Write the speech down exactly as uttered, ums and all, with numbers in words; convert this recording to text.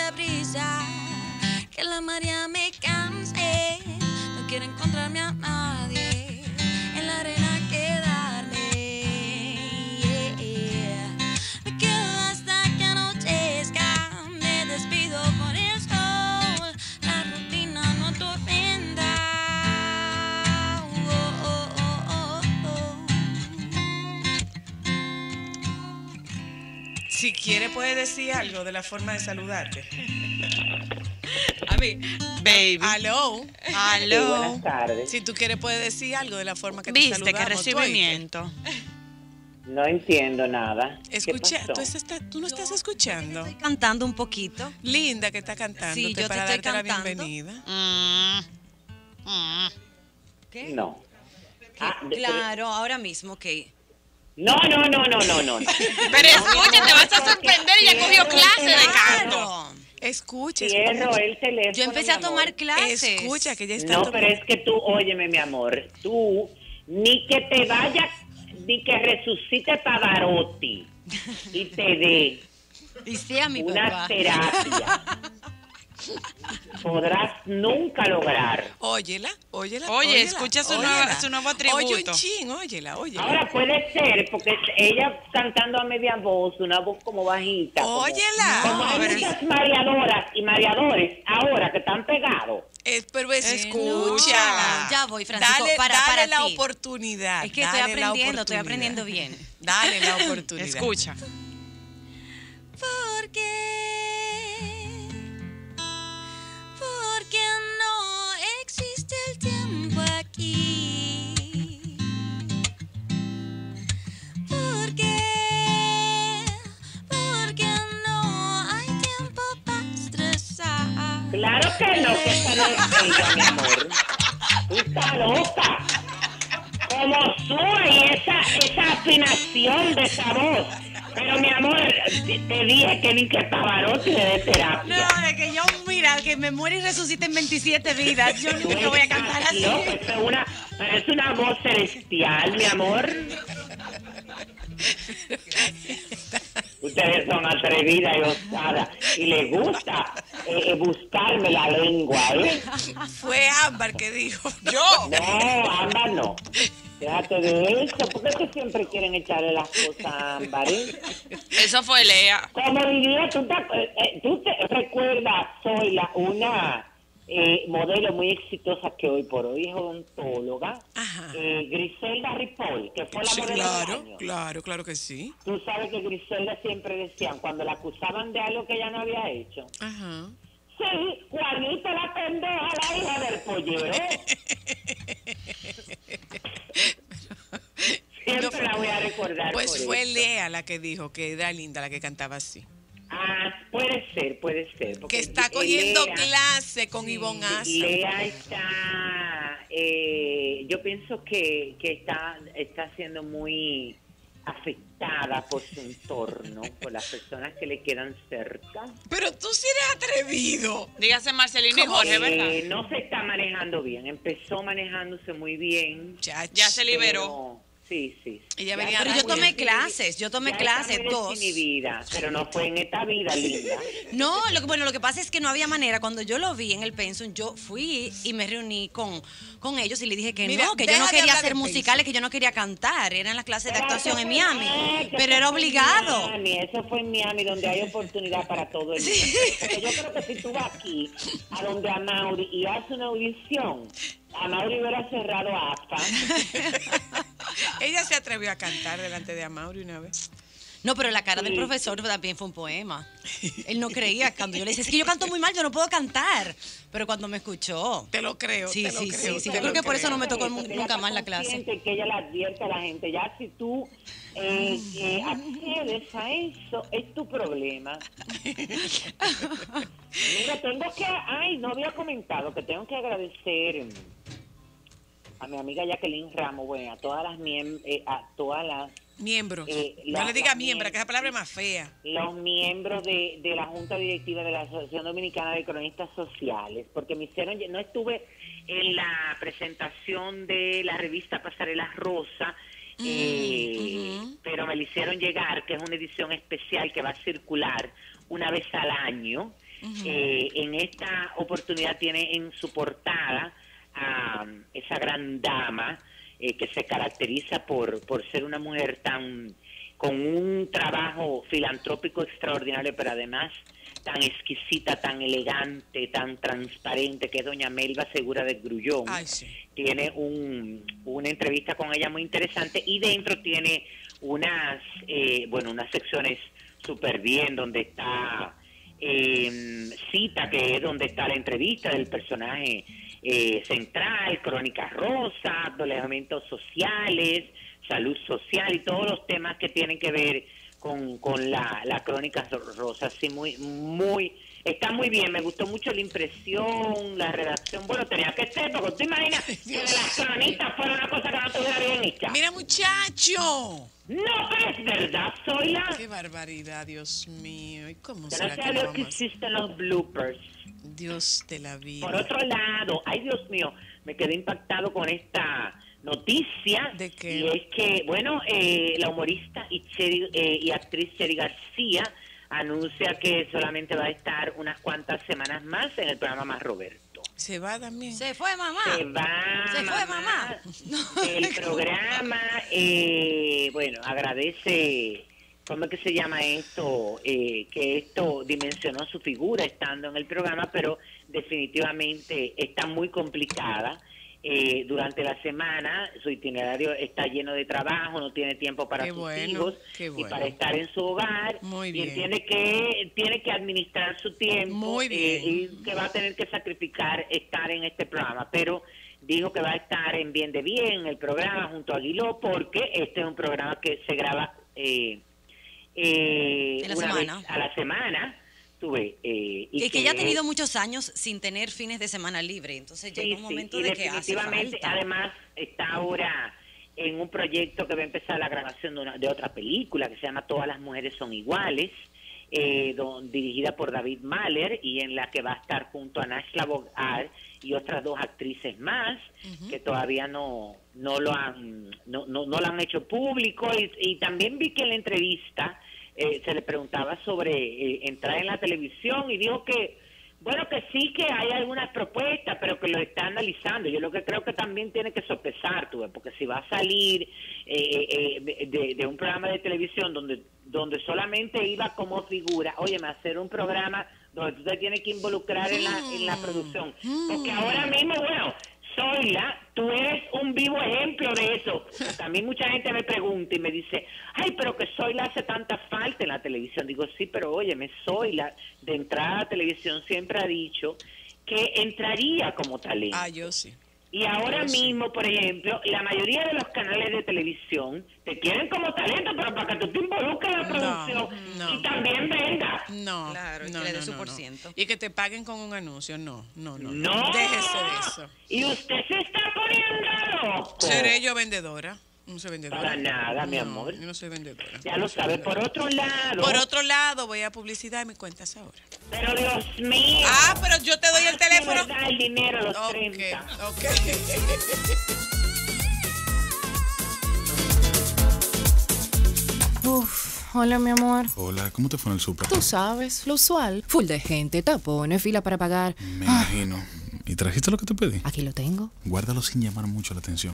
de brisa, que la marea me canse. No quiero encontrarme a nadie, en la arena quedarme. Yeah, yeah. Me quedo hasta que anochezca, me despido con el sol. La rutina no atormenta. Oh, oh, oh, oh, oh. Si quiere puede decir algo de la forma de saludarte. A mí, baby. Aló. Aló. Sí, buenas tardes. Si tú quieres puedes decir algo de la forma que te Viste, saludamos. qué ¿Tú oíste? recibimiento. No entiendo nada. ¿Qué Escucha, pasó? ¿tú, estás- tú no estás escuchando. Estoy cantando un poquito. Linda que está cantando Sí, yo te para estoy darte la cantando. bienvenida. Mm, mm. ¿Qué? No. ¿Qué? Ah, de- Claro, ahora mismo, ok. No, no, no, no, no, no. no. Pero escucha, te vas a sorprender, ella cogió clase de canto. Claro. Escucha, Cierro escucha. el teléfono. Yo empecé a mi amor. tomar clases. Escucha que ya está No, tomando- pero es que tú, óyeme, mi amor, tú ni que te vaya, ni que resucite Pavarotti y te dé Y sea mi una papá. terapia, podrás nunca lograr. Óyela, óyela. Oye, óyela, escucha su óyela. nuevo- su nuevo atributo. Oye un chin, óyela, óyela. Ahora puede ser, porque ella cantando a media voz, una voz como bajita. como- Óyela. Como, hay pero- muchas mareadoras y mareadores ahora que están pegados. Eh, pero es- Eh, escúchala. no. Ya voy, Francisco, Dale, para- dale para la ti. oportunidad. Es que estoy dale la aprendiendo, estoy oportunidad. aprendiendo bien. Dale la oportunidad. Escucha. ¿Por qué? Porque no existe el tiempo aquí. ¿Por qué? Porque no hay tiempo para estresar. Claro que no, que esa no es ella, mi amor. Tú estás loca. Como sube y esa, esa afinación de esa voz. Pero mi amor, te, te dije que ni que Pavarotti le dé terapia. No, es que yo, mira, que me muero y resucite en veintisiete vidas. Yo Tú ni que voy a estás cantar así. loca, eso es una, pero es una voz celestial, mi amor. Ustedes son atrevidas y osadas y les gusta eh, eh, buscarme la lengua, ¿eh? Fue Ámbar que dijo. Yo. No, Ámbar no. Déjate de eso, porque es que siempre quieren echarle las cosas a Ámbar, ¿eh? Eso fue Lea. Como diría, tú te, eh, eh, tú te recuerdas, soy la, una eh, modelo muy exitosa que hoy por hoy es odontóloga, Ajá. eh, Griselda Ripoll, que fue la Sí, modelo claro, del año. claro, claro que sí. Tú sabes que Griselda siempre decían, cuando la acusaban de algo que ella no había hecho, Ajá. sí, Juanita la pendeja, la hija del pollero. Siempre la voy a recordar. Pues por fue eso. Lea la que dijo que era linda la que cantaba así. Ah, puede ser, puede ser. porque Que está eh, cogiendo Lea- clase con Ivonne Asa. Lea está, eh, yo pienso que, que está, está siendo muy afectada por su entorno, por las personas que le quedan cerca. Pero tú sí eres atrevido. Dígase Marcelino y ¿Cómo? Jorge, ¿verdad? Eh, no se está manejando bien, empezó manejándose muy bien. Ya, Ya se liberó. pero- sí, sí. sí. Ella Ya venía está Pero yo muy tomé desinhibida- clases, yo tomé ya clases, está muy dos. desinhibida, pero no fue en esta vida, linda. No, lo que, bueno, lo que pasa es que no había manera. Cuando yo lo vi en el Pensum, yo fui y me reuní con, con ellos y le dije que Mira, no, que yo deja no de quería hablar hacer de musicales, Pensum. que yo no quería cantar. Era en las clases de Pero actuación eso en fue- Miami. ah, que Pero eso era fue en obligado. Miami, eso fue en Miami, donde hay oportunidad para todo el mundo. Porque yo creo que si tú vas aquí, a donde a Mauri, y haces una audición, a Mauri hubiera cerrado A F A. Ella se atrevió a cantar delante de Amaury una vez. No, pero la cara del Sí. profesor también fue un poema. Él no creía cuando yo le decía, es que yo canto muy mal, yo no puedo cantar. Pero cuando me escuchó. Te lo creo, Sí, te lo sí, creo. sí, sí. te Yo lo creo que por eso no me creo. tocó Porque ella nunca está más la clase. consciente que ella le advierte a la gente, ya si tú eh, eh, accedes a eso, es tu problema. Mira, tengo que, ay, no había comentado que tengo que agradecer a mi amiga Jacqueline Ramos, bueno, a todas las miem- eh, a todas las Miembros. Eh, no la- le diga la miembra, miem- que esa palabra es más fea. los miembros de, de la Junta Directiva de la Asociación Dominicana de Cronistas Sociales, porque me hicieron, no estuve en la presentación de la revista Pasarela Rosa, eh, ujú. pero me la hicieron llegar, que es una edición especial que va a circular una vez al año, Uh-huh. Eh, en esta oportunidad tiene en su portada a esa gran dama eh, que se caracteriza por, por ser una mujer tan con un trabajo filantrópico extraordinario, pero además tan exquisita, tan elegante, tan transparente, que es doña Melba Segura de Grullón. Ay, sí. Tiene un, una entrevista con ella muy interesante y dentro tiene unas, eh, bueno, unas secciones súper bien, donde está eh, Cita, que es donde está la entrevista del personaje eh, central, Crónicas Rosas, elementos sociales, salud social y todos los temas que tienen que ver con, con la, la Crónicas Rosas. Sí, muy, muy, está muy bien, me gustó mucho la impresión, la redacción. Bueno, tenía que ser, porque tú imaginas que las cronistas fuera una cosa que no estuviera bien hecha. Mira, muchacho. No, pero es verdad, soy la... Qué barbaridad, Dios mío. ¿Y cómo Gracias será a que Dios lo que vamos a- existen los bloopers. Dios de la vida. Por otro lado, ay Dios mío, me quedé impactado con esta noticia. ¿De qué? Y es que, bueno, eh, la humorista y, Cheri, eh, y actriz Cheri García anuncia que solamente va a estar unas cuantas semanas más en el programa Más Roberto. Se va también. Se fue mamá. Se va, Se fue mamá. El programa, eh, bueno, agradece, ¿cómo es que se llama esto? Eh, que esto dimensionó su figura estando en el programa, pero definitivamente está muy complicada. Eh, durante la semana su itinerario está lleno de trabajo, no tiene tiempo para Qué sus bueno, hijos qué y bueno. para estar en su hogar. Muy y bien. él tiene que tiene que administrar su tiempo. Muy bien. eh, y que va a tener que sacrificar estar en este programa, pero dijo que va a estar en Bien de Bien, el programa junto a Aguiló, porque este es un programa que se graba eh, eh, En la una semana. vez a la semana. Tuve, eh, y Y que ya ha tenido muchos años sin tener fines de semana libre, entonces llega Sí, un sí, momento y de que hace definitivamente, falta. además, está ahora en un proyecto que va a empezar la grabación de, una, de otra película que se llama Todas las mujeres son iguales, eh, don- dirigida por David Mahler, y en la que va a estar junto a Nashla Bogar y otras dos actrices más que todavía no no lo han no, no, no lo han hecho público. Y, y también vi que en la entrevista eh, se le preguntaba sobre eh, entrar en la televisión y dijo que bueno, que sí, que hay algunas propuestas, pero que lo está analizando. Yo lo que creo que también tiene que sopesar, tú ves, porque si va a salir eh, eh, de, de un programa de televisión donde donde solamente iba como figura, oye, me hacer un programa donde tú te tienes que involucrar en la, en la producción. Porque ahora mismo, bueno, Zoila, tú eres un vivo ejemplo de eso. También mucha gente me pregunta y me dice, ay, pero que Zoila hace tanta falta en la televisión. Digo, sí, pero óyeme, Zoila, de entrada a la televisión, siempre ha dicho que entraría como talento. Ah, yo sí. Y ahora Yo sí. mismo, por ejemplo, la mayoría de los canales de televisión te quieren como talento, pero para que tú te involucres en la No, producción no. y también vendas. No, Claro, y no, que le dé no, su no, por no. ciento. Y que te paguen con un anuncio, no, no, no. No. Déjese de eso. Y usted se está poniendo loco. ¿Seré yo vendedora? No soy vendedora. Para nada, mi No, amor. yo no soy vendedora. Ya lo sabe. Por otro lado, Por otro lado, voy a publicidad y me cuentas ahora. pero Dios mío. Ah, pero yo te doy el Sí, teléfono. verdad, el dinero, los Ok, treinta. ok. Uf, hola mi amor. Hola, ¿cómo te fue en el súper? Tú sabes, lo usual. Full de gente, tapones, fila para pagar. Me imagino. ¿Y trajiste lo que te pedí? Aquí lo tengo. Guárdalo sin llamar mucho la atención.